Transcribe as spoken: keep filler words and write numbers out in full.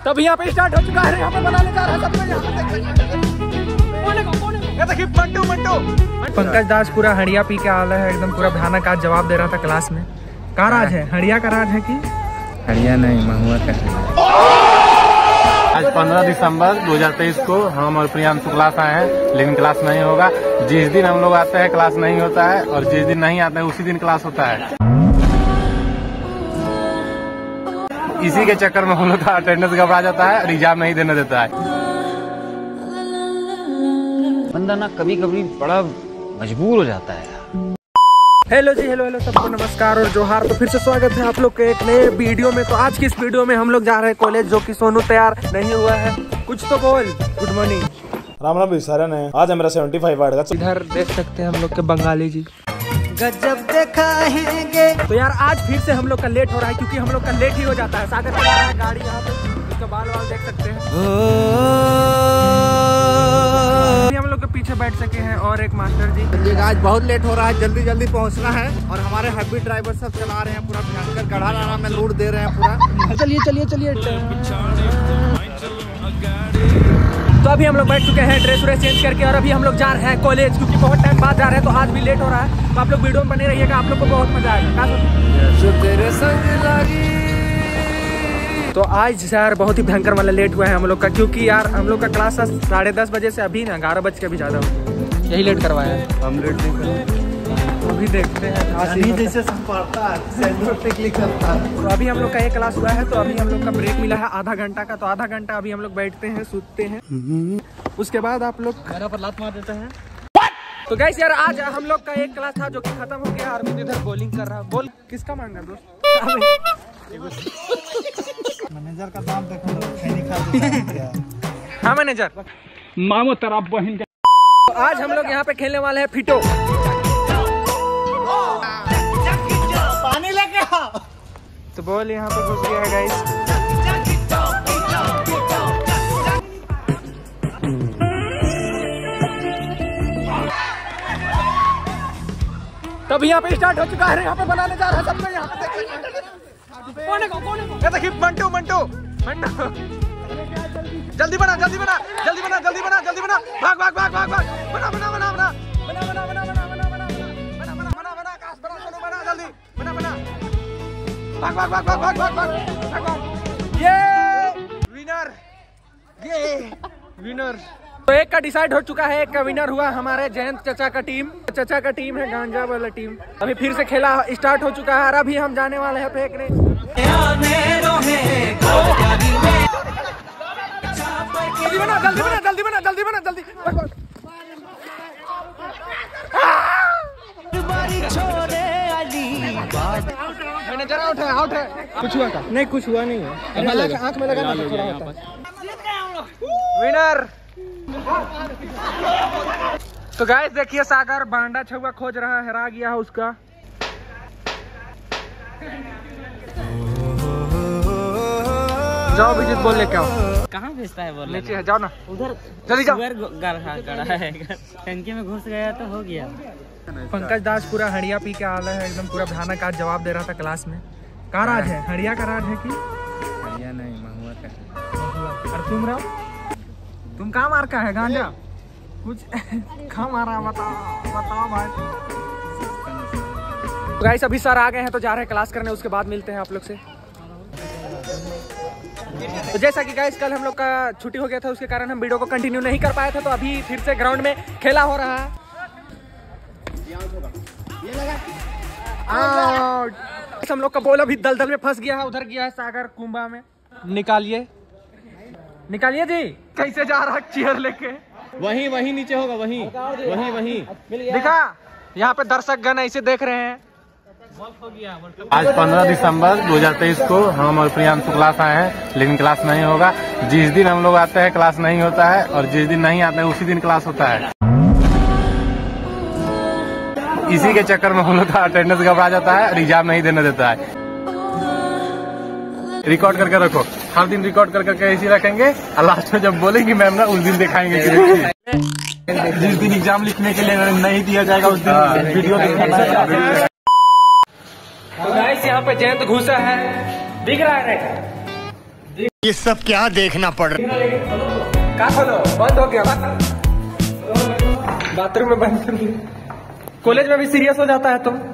तब यहाँ पे स्टार्ट हो चुका है, यहाँ पे बनाने जा रहा है सब यहाँ पे। मंटू मंटू पंकज दास पूरा हड़िया पी के आला है, एकदम पूरा भयानक आज जवाब दे रहा था क्लास में। का राज है? हड़िया का राज है कि हड़िया नहीं, महुआ का है। आज पंद्रह दिसंबर दो हजार तेईस को हम और प्रियांशु क्लास आए हैं, लेकिन क्लास नहीं होगा। जिस दिन हम लोग आते हैं क्लास नहीं होता है, और जिस दिन नहीं आते हैं उसी दिन क्लास होता है। इसी के चक्कर में हम लोग का अटेंडेंस घबरा जाता है और एग्जाम नहीं देने देता है। बंदा ना कभी कभी बड़ा मजबूर हो जाता है। हेलो जी, हेलो हेलो सबको नमस्कार और जोहार। तो फिर से स्वागत है आप लोग के एक नए वीडियो में। तो आज की इस वीडियो में हम लोग जा रहे हैं कॉलेज, जो कि सोनू तैयार नहीं हुआ है। कुछ तो बोल। Good morning. Ram Ram sir ने आज है मेरा सेवेंटी फाइव वार्ड का। इधर देख सकते हैं हम लोग के बंगाली जी गजब दिखाएंगे। तो यार आज फिर से हम लोग का लेट हो रहा है, क्योंकि हम लोग का लेट ही हो जाता है। सागर चला रहा है गाड़ी, यहाँ पे उसका बाल वाल देख सकते हैं। हम लोग के पीछे बैठ सके हैं और एक मास्टर जी। ये आज बहुत लेट हो रहा है, जल्दी जल्दी पहुंचना है। और हमारे हैप्पी ड्राइवर सब चला रहे हैं, पूरा भयंकर गढ़ा नाना में लूट दे रहे हैं पूरा। चलिए चलिए चलिए। तो अभी हम लोग बैठ चुके हैं ड्रेस व्रेस चेंज करके, और अभी हम लोग जा रहे हैं कॉलेज, क्योंकि बहुत टाइम बाद जा रहे हैं। तो आज भी लेट हो रहा है, तो आप लोग वीडियो में बने रहिएगा, आप लोग को बहुत मजा आएगा। जो तेरे संग लगी। तो आज यार बहुत ही भयंकर वाला लेट हुआ है हम लोग का, क्योंकि यार हम लोग का क्लास साढ़े दस बजे से अभी ना ग्यारह बज के भी ज्यादा हो, यही लेट करवाया है। हम लेट नहीं करें, अभी देखते हैं जैसे पढ़ता है। तो अभी हम लोग का एक क्लास हुआ है, तो अभी हम लोग का ब्रेक मिला है आधा घंटा का। तो आधा घंटा अभी हम लोग बैठते हैं, सूतते हैं, उसके बाद आप लोग घर पर लात मार देते हैं। तो गाइस यार आज हम लोग का एक क्लास था जो कि खत्म हो गया। अरविंद इधर बॉलिंग कर रहा है। बॉल किसका मांग रहा है दोस्त? मैनेजर का नाम देखो। हाँ मैनेजर, मामो तेरा बहन का। तो आज हम लोग यहाँ पे खेलने वाले हैं फिटो। पानी लेके आओ। तो बॉल यहाँ पे घुस गया है गाइस। तब यहाँ पे स्टार्ट हो चुका है, यहाँ पे बनाने जा रहा है सबको यहाँ पे। कोने को कोने को देखिए, मंटू मंटू मंटू जल्दी बना जल्दी बना जल्दी बना जल्दी बना जल्दी बना भाग भाग भाग भाग भाग बना बना बना बना बना बना बना बना बना बना बना बना बना बना काश बना सोनू बना जल्दी बना बना भाग भाग भाग भाग भाग भाग भाग। ये विनर, ये विनर। तो एक का डिसाइड हो चुका है, एक का विनर हुआ हमारे जयंत चचा का टीम। चचा का टीम है गांजा वाला टीम। अभी फिर से खेला स्टार्ट हो चुका है, और अभी हम जाने वाले हैं फेंकने। जल्दी बना जल्दी बना जल्दी बना जल्दी बना जल्दी। मैनेजर आउट है, आउट है। कुछ हुआ था? नहीं कुछ हुआ नहीं है। आंख में लगा विनर। तो गाइस देखिए, सागर बांडा छुआ खोज रहा है, हरा गया है उसका। जाओ विजित बोल लेके आओ। कहाँ भेजता है बोल? नीचे है, जाओ ना उधर। जल्दी जाओ। गड़ा है, टंकी में घुस गया तो हो गया। पंकज दास पूरा हड़िया पी के आला है, एकदम पूरा भयानक आज जवाब दे रहा था क्लास में। का राज है? हड़िया का राज है कि हड़िया नहीं, महुआ का है। और तुम रहो, तुम कहाँ मार का है? गांजा कुछ कहाँ मारा? बताओ बताओ भाई। तो गाइस अभी सर आ गए हैं, तो जा रहे हैं क्लास करने, उसके बाद मिलते हैं आप लोग से। तो जैसा कि गाइस कल हम लोग का छुट्टी हो गया था, उसके कारण हम वीडियो को कंटिन्यू नहीं कर पाए थे। तो अभी फिर से ग्राउंड में खेला हो रहा है। आउट। हम लोग का बॉल अभी दलदल में फंस गया है, उधर गया है सागर कुंभा में। निकालिए निकालिए जी। कैसे जा रहा है चेयर लेके? वहीं वहीं नीचे होगा, वहीं वहीं वहीं दिखा। यहाँ पे दर्शक गण ऐसे देख रहे हैं। आज पंद्रह दिसंबर दो हजार तेईस को हम और प्रियांशु क्लास आए हैं, लेकिन क्लास नहीं होगा। जिस दिन हम लोग आते हैं क्लास नहीं होता है, और जिस दिन नहीं आते हैं उसी दिन क्लास होता है। इसी के चक्कर में हम लोग का अटेंडेंस घबरा जाता है और एग्जाम नहीं देने देता है। रिकॉर्ड करके रखो, हर दिन रिकॉर्ड कर करके ऐसे रखेंगे, और लास्ट में जब बोलेंगे मैम ना, उस दिन दिखाएंगे। जिस दिन एग्जाम लिखने के लिए नहीं दिया जाएगा उस दिन वीडियो दिखाना। तो गाइस यहाँ पे जयंत घुसा है, दिख रहा है? ये सब क्या देखना पड़ रहा है? का खोलो, बंद हो गया। बाथरूम में बंद कर दिया। कॉलेज में भी सीरियस हो जाता है तो